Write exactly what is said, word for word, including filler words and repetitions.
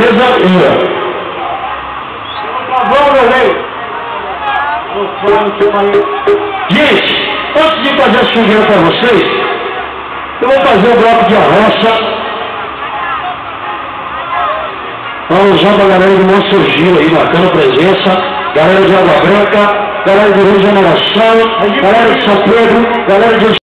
Beleza? Gente, antes de fazer a fogueira para vocês, eu vou fazer o bloco de arrocha. Vamos usar a galera do Monstro Gil aí, marcando presença. Galera de Água Branca, galera de Rio de Geração, galera de São Pedro, galera de